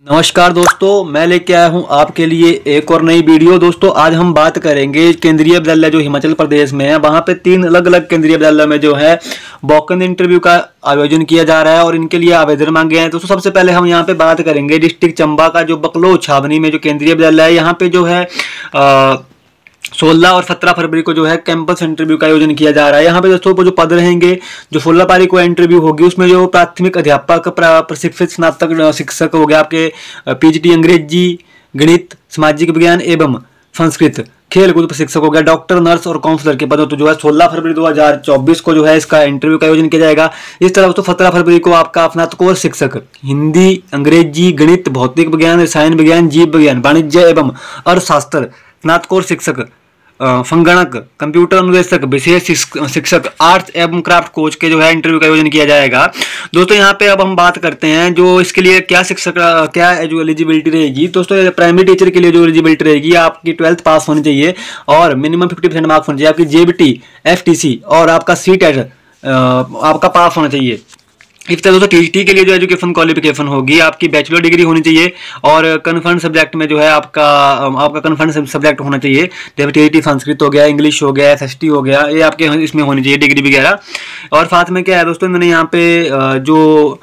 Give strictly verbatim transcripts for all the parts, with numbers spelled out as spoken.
नमस्कार दोस्तों, मैं लेके आया हूं आपके लिए एक और नई वीडियो। दोस्तों आज हम बात करेंगे केंद्रीय विद्यालय जो हिमाचल प्रदेश में है, वहां पे तीन अलग अलग केंद्रीय विद्यालय में जो है वॉक-इन इंटरव्यू का आयोजन किया जा रहा है और इनके लिए आवेदन मांगे हैं। दोस्तों सबसे पहले हम यहां पे बात करेंगे डिस्ट्रिक्ट चंबा का जो बकलोह छावनी में जो केंद्रीय विद्यालय है, यहाँ पे जो है आ, सोलह और सत्रह फरवरी को जो है कैंपस इंटरव्यू का आयोजन किया जा रहा है। यहाँ पे दोस्तों जो पद रहेंगे, जो सोलह तारीख को इंटरव्यू होगी उसमें जो प्राथमिक अध्यापक, प्रशिक्षित स्नातक शिक्षक हो गया, आपके पीजीटी अंग्रेजी, गणित, सामाजिक विज्ञान एवं संस्कृत, खेल कूद प्रशिक्षक हो गया, डॉक्टर, नर्स और काउंसलर के पदों तो जो है सोलह फरवरी दो हजार चौबीस को जो है इसका इंटरव्यू का आयोजन किया जाएगा। इस तरह दोस्तों सत्रह फरवरी को आपका स्नातकोत्तर शिक्षक हिंदी, अंग्रेजी, गणित, भौतिक विज्ञान, रसायन विज्ञान, जीव विज्ञान, वाणिज्य एवं अर्थशास्त्र, स्नातकोत्तर शिक्षक, संगणक, कंप्यूटर अनुदेशक, विशेष शिक्षक, आर्ट्स एवं क्राफ्ट कोच के जो है इंटरव्यू का आयोजन किया जाएगा। दोस्तों यहाँ पे अब हम बात करते हैं जो इसके लिए क्या शिक्षक क्या जो एलिजिबिलिटी रहेगी। दोस्तों प्राइमरी टीचर के लिए जो एलिजिबिलिटी रहेगी, आपकी ट्वेल्थ पास होनी चाहिए और मिनिमम फिफ्टी परसेंट मार्क्स होने चाहिए। आपकी जेबीटी, एफटीसी और आपका सीटेट आपका पास होना चाहिए। इस तरह दोस्तों टीजीटी के लिए जो एजुकेशन क्वालिफिकेशन होगी, आपकी बैचलर डिग्री होनी चाहिए और कन्फर्म सब्जेक्ट में जो है आपका आपका कन्फर्म सब्जेक्ट होना चाहिए। जैसे टीजीटी संस्कृत हो गया, इंग्लिश हो गया, एसएसटी हो गया, ये आपके इसमें होनी चाहिए डिग्री वगैरह। और साथ में क्या है दोस्तों, इन्होंने यहाँ पे जो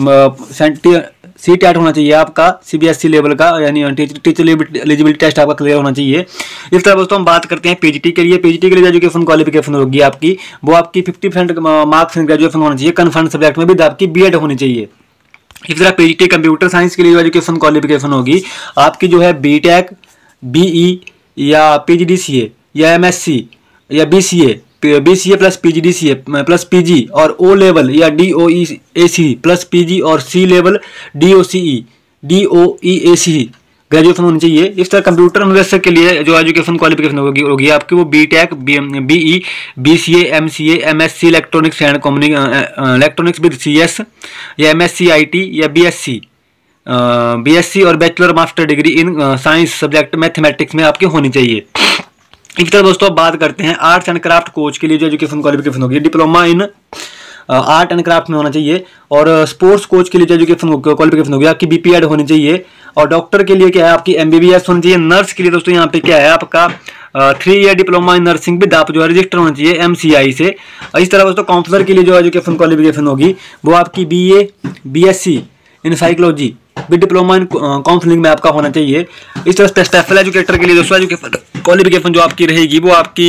सी टेट होना चाहिए आपका सीबीएसई लेवल का, यानी टीचर एलिजिबिलिटी टेस्ट आपका क्लियर होना चाहिए। इस तरह दोस्तों हम बात करते हैं पीजीटी के लिए। पीजीटी के लिए एजुकेशन क्वालिफिकेशन होगी आपकी, वो आपकी fifty percent marks in graduation होना चाहिए, कन्फर्म सब्जेक्ट में भी आपकी बीएड होनी चाहिए। इस तरह पीजीटी कंप्यूटर साइंस के लिए जो एजुकेशन क्वालिफिकेशन होगी आपकी जो है बीटेक, बीई या पीजीडीसीए या एमएससी या BCA, BCA plus PGDCA plus PG और ओ लेवल या डीओईएसी प्लस पीजी और सी लेवल डीओसीई डीओईएसी ग्रेजुएशन होनी चाहिए। इस तरह कंप्यूटर अनुदेशक के लिए जो एजुकेशन क्वालिफिकेशन होगी होगी आपकी वो BTech, BE, BCA, MCA, MSc electronics and communication electronics with CS या एमएससी आईटी या बीएससी बीएससी और bachelor master degree in science subject mathematics में आपकी होनी चाहिए। इस तरह दोस्तों बात करते हैं आर्ट्स एंड क्राफ्ट कोच के लिए जो एजुकेशन क्वालिफिकेशन होगी, diploma in art and craft में होना चाहिए। और स्पोर्ट्स कोच के लिए जो एजुकेशन क्वालिफिकेशन होगी आपकी बीपीएड होनी चाहिए। और डॉक्टर के लिए क्या है आपकी एमबीबीएस होनी चाहिए। नर्स के लिए दोस्तों यहाँ पे क्या है आपका three year diploma in nursing with आप जो है रजिस्टर होना चाहिए एमसीआई से। इस तरह दोस्तों काउंसलर के लिए जो एजुकेशन क्वालिफिकेशन होगी वो आपकी BA, BSc in psychology with diploma in counselling में आपका होना चाहिए। इस तरह स्पेशल एजुकेटर के लिए दोस्तों एजुकेशन क्वालिफिकेशन जो आपकी रहेगी वो आपकी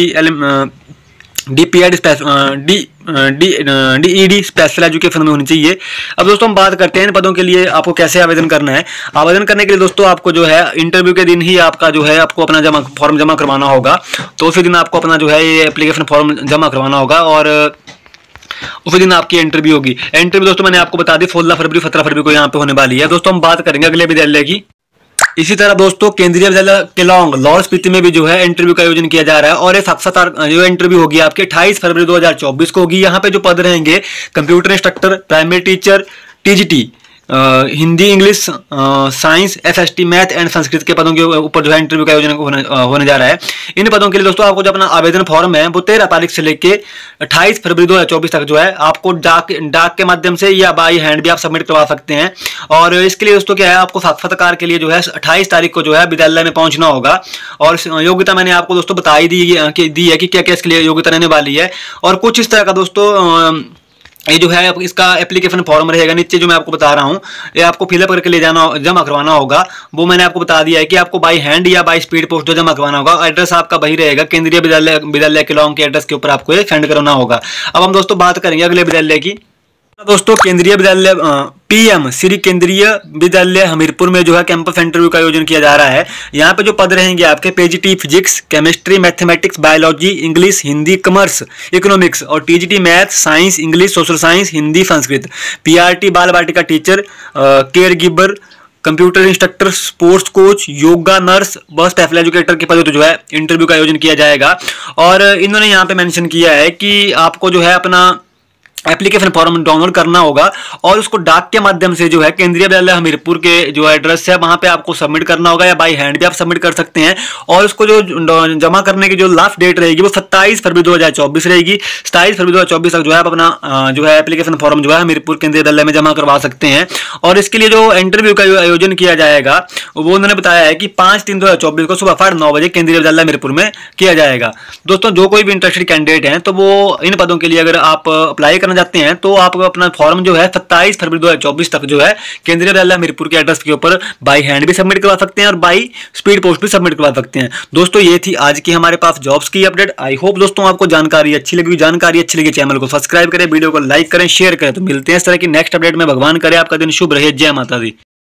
DPEd D DEd special education में होनी चाहिए। अब दोस्तों हम बात करते हैं इन पदों के लिए आपको कैसे आवेदन करना है। आवेदन करने के लिए दोस्तों आपको जो है इंटरव्यू के दिन ही आपका जो है आपको अपना जमा फॉर्म जमा करवाना होगा। तो उसी दिन आपको अपना जो है ये एप्लीकेशन फॉर्म जमा करवाना होगा और उसी दिन आपकी इंटरव्यू होगी। इंटरव्यू दोस्तों मैंने आपको बता दी सोलह फरवरी सत्रह फरवरी को यहाँ पे होने वाली है। दोस्तों हम बात करेंगे अगले विद्यालय की। इसी तरह दोस्तों केंद्रीय विद्यालय केलांग लाहौल स्पीति में भी जो है इंटरव्यू का आयोजन किया जा रहा है और ये साक्षात्कार जो इंटरव्यू होगी आपके अट्ठाईस फरवरी दो हजार चौबीस को होगी। यहाँ पे जो पद रहेंगे computer instructor, primary teacher, TGT, Hindi, English, science, SST, math and Sanskrit के पदों के ऊपर जो है इंटरव्यू का आयोजन होने, होने जा रहा है। इन पदों के लिए दोस्तों आपको जो अपना आवेदन फॉर्म है वो तेरह तारीख से लेके अट्ठाईस फरवरी दो हजार चौबीस तक जो है आपको डाक डाक के माध्यम से या बाई हैंड भी आप सबमिट करवा सकते हैं। और इसके लिए दोस्तों क्या है आपको साक्षात्कार के लिए जो है अट्ठाईस तारीख को जो है विद्यालय में पहुंचना होगा। और योग्यता मैंने आपको दोस्तों बताई दी दी है कि क्या क्या इसके लिए योग्यता रहने वाली है। और कुछ इस तरह का दोस्तों ये जो है इसका एप्लीकेशन फॉर्म रहेगा, नीचे जो मैं आपको बता रहा हूँ ये आपको फिलअप करके ले जाना जमा करवाना होगा। वो मैंने आपको बता दिया है कि आपको बाई हैंड या बाई स्पीड पोस्ट जो जमा करवाना होगा। एड्रेस आपका वही रहेगा, केंद्रीय विद्यालय विद्यालय केलांग के एड्रेस के ऊपर आपको ये सेंड करना होगा। अब हम दोस्तों बात करेंगे अगले विद्यालय की। दोस्तों केंद्रीय विद्यालय पीएम श्री केंद्रीय विद्यालय हमीरपुर में जो है कैंपस इंटरव्यू का आयोजन किया जा रहा है। यहाँ पे जो पद रहेंगे आपके PGT physics, chemistry, mathematics, biology, English, Hindi, commerce, economics और TGT math, science, English, social science, Hindi, Sanskrit, PRT Bal Vatika teacher, caregiver, computer instructor, sports coach, yoga nurse, बस स्पेशल एजुकेटर के पदों पर जो है इंटरव्यू का आयोजन किया जाएगा। और इन्होंने यहाँ पे मेंशन किया है कि आपको जो है अपना एप्लीकेशन फॉर्म डाउनलोड करना होगा और उसको डाक के माध्यम से जो है केंद्रीय विद्यालय हमीरपुर के जो एड्रेस है वहां पे आपको सबमिट करना होगा, या बाई हैंड भी आप सबमिट कर सकते हैं। और उसको जो जमा करने की जो लास्ट डेट रहेगी वो सत्ताईस फरवरी दो हजार चौबीस रहेगी। सत्ताईस फरवरी दो हजार चौबीस तक जो है आप अपना जो है एप्लीकेशन फॉर्म जो है हमीरपुर केंद्रीय विद्यालय में जमा करवा सकते हैं। और इसके लिए जो इंटरव्यू का जो आयोजन किया जाएगा वो उन्होंने बताया है कि पांच तीन दो हजार चौबीस को सुबह साढ़े नौ बजे केंद्रीय विद्यालय हमीरपुर में किया जाएगा। दोस्तों जो कोई भी इंटरेस्टेड कैंडिडेट हैं तो वो इन पदों के लिए अगर आप अप्लाई करना चाहते हैं तो आप अपना फॉर्म जो है सत्ताईस फरवरी दो हजार चौबीस तक जो है केंद्रीय विद्यालय हमीरपुर के एड्रेस के ऊपर बाई हैंड भी सबमिट करवा सकते हैं और बाई स्पीड पोस्ट भी सबमिट करवा सकते हैं। दोस्तों ये थी आज की हमारे पास जॉब्स की अपडेट। आई होप दोस्तों आपको जानकारी अच्छी लगी। जानकारी अच्छी लगी चैनल को सब्सक्राइब करें, वीडियो को लाइक करें, शेयर करें। तो मिलते हैं इस तरह की नेक्स्ट अपडेट में। भगवान करे आपका दिन शुभ रहे। जय माता दी।